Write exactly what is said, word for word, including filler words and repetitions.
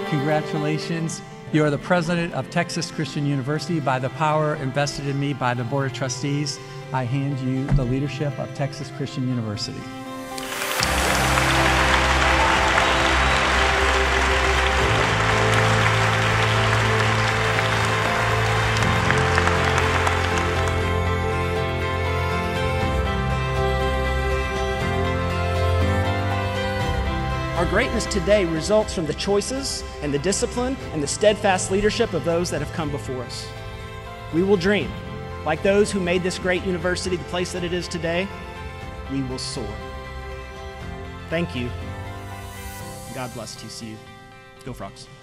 Congratulations. You are the president of Texas Christian University. By the power invested in me by the Board of Trustees, I hand you the leadership of Texas Christian University. Our greatness today results from the choices and the discipline and the steadfast leadership of those that have come before us. We will dream. Like those who made this great university the place that it is today, we will soar. Thank you. God bless T C U. Go Frogs.